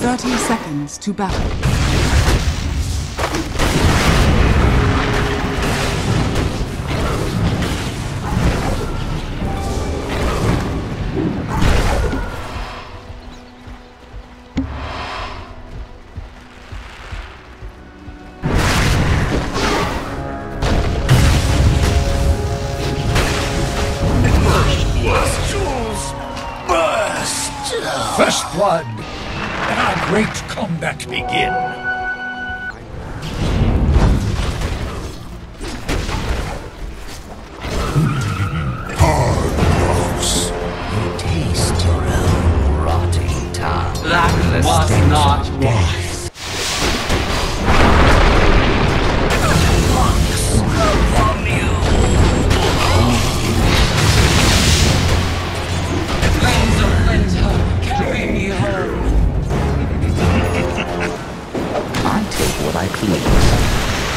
30 seconds to battle. First blood, and our great combat begin. Hard gloves. You taste your own rotting tongue. That was not wise. Flames of winter, carry me home. I take what I please.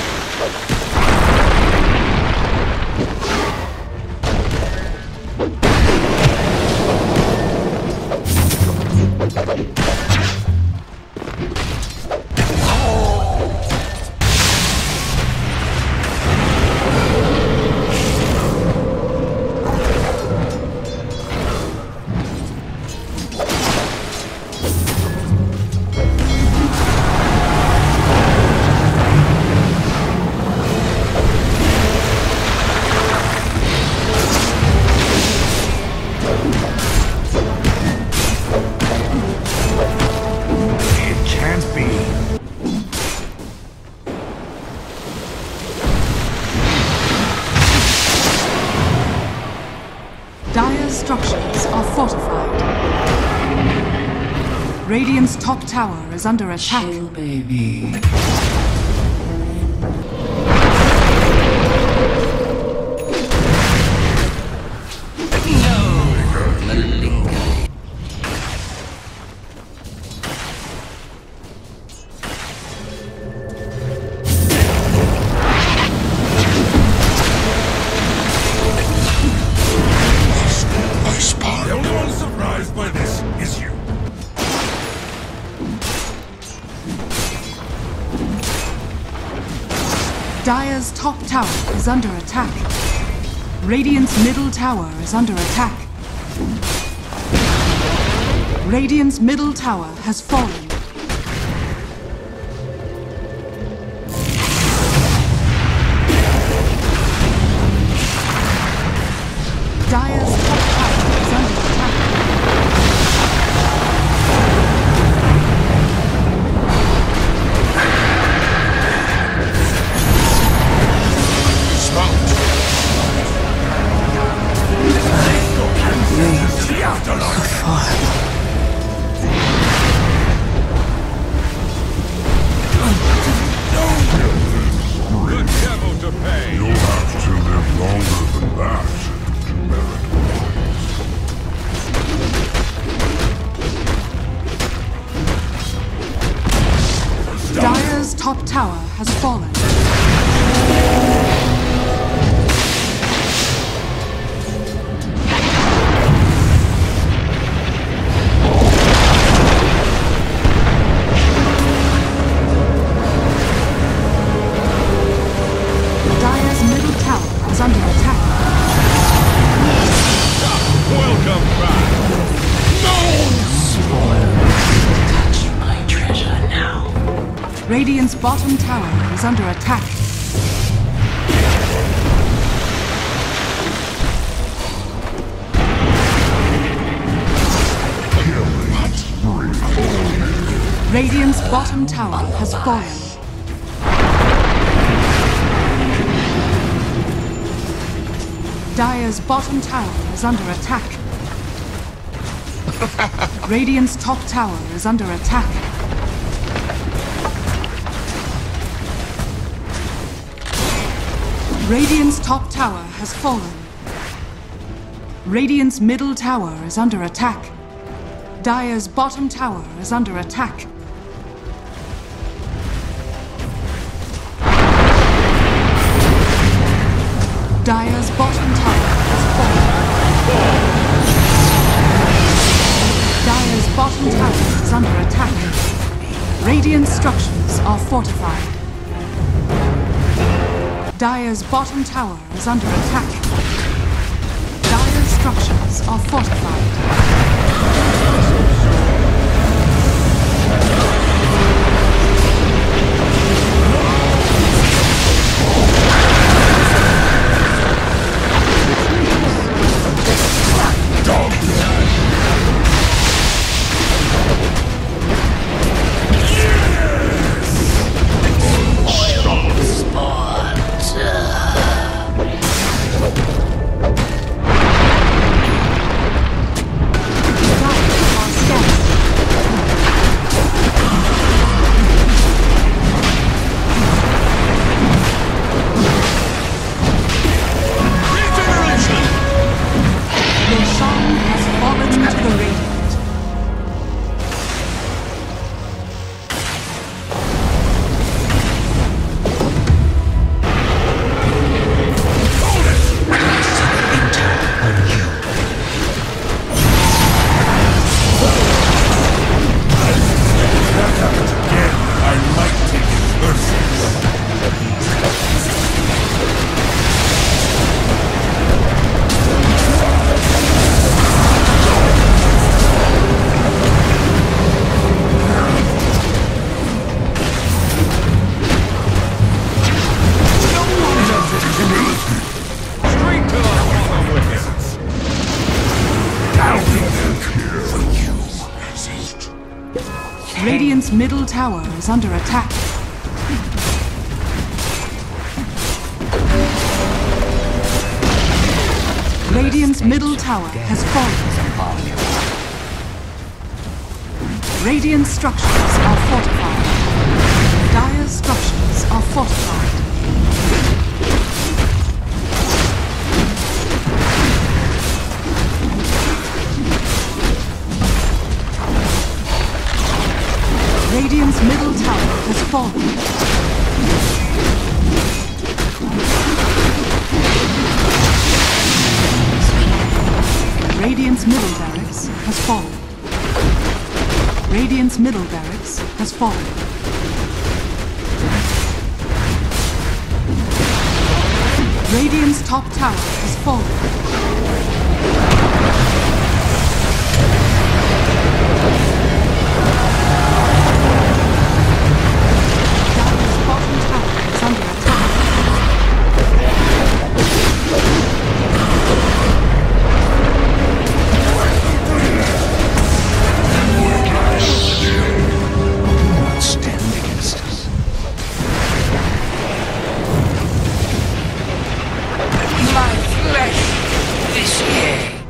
Dire's structures are fortified. Radiant's top tower is under attack. Chill, baby. The only one surprised by this is you. Dire's top tower is under attack. Radiant's middle tower is under attack. Radiant's middle tower has fallen. Dire's top tower is under attack. Good devil to pay. You'll have to live longer than that to merit praise. Dire's top tower has fallen. Dire's middle tower is under attack. Welcome back. Touch my treasure now. Radiant's bottom tower is under attack. Radiant's bottom tower has fallen. Dire's bottom tower is under attack. Radiant's top tower is under attack. Radiant's top tower has fallen. Radiant's middle tower is under attack. Dire's bottom tower is under attack. Dire's bottom tower has fallen. Dire's bottom tower is under attack. Radiant structures are fortified. Dire's bottom tower is under attack. Dire's structures are fortified. Radiant's middle tower is under attack. Radiant's middle tower has fallen. Radiant structures are fortified. Dire's structures are fortified. Radiant's middle tower has fallen. Radiant's middle barracks has fallen. Radiant's middle barracks has fallen. Radiant's top tower has fallen. This year.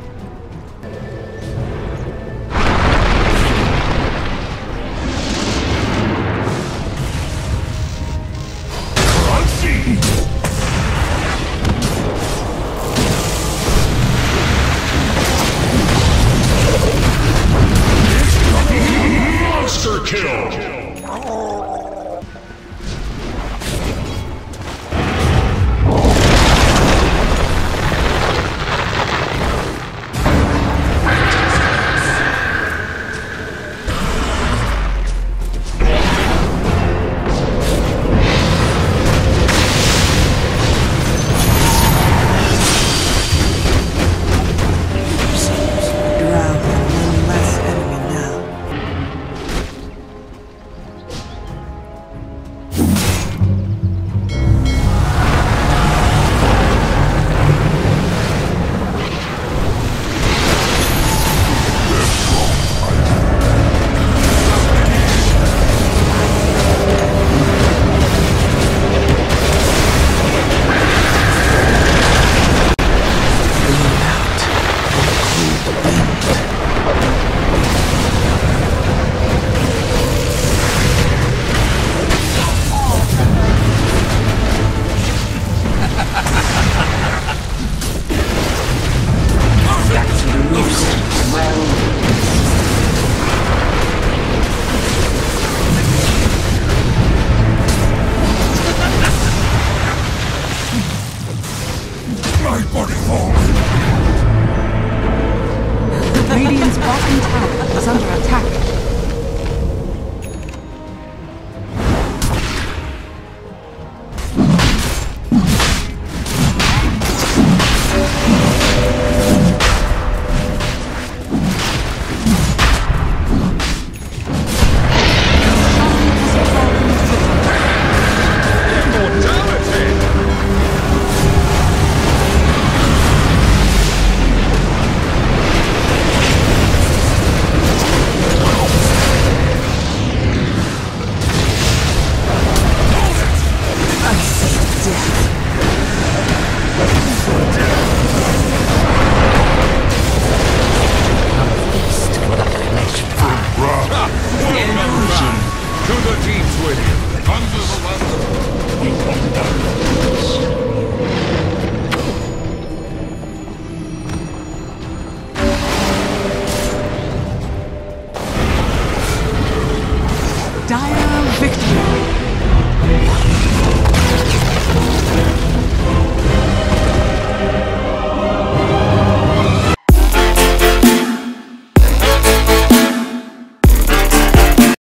Welcome back to the deeps with you. Under the weather. We come back. Dire victory.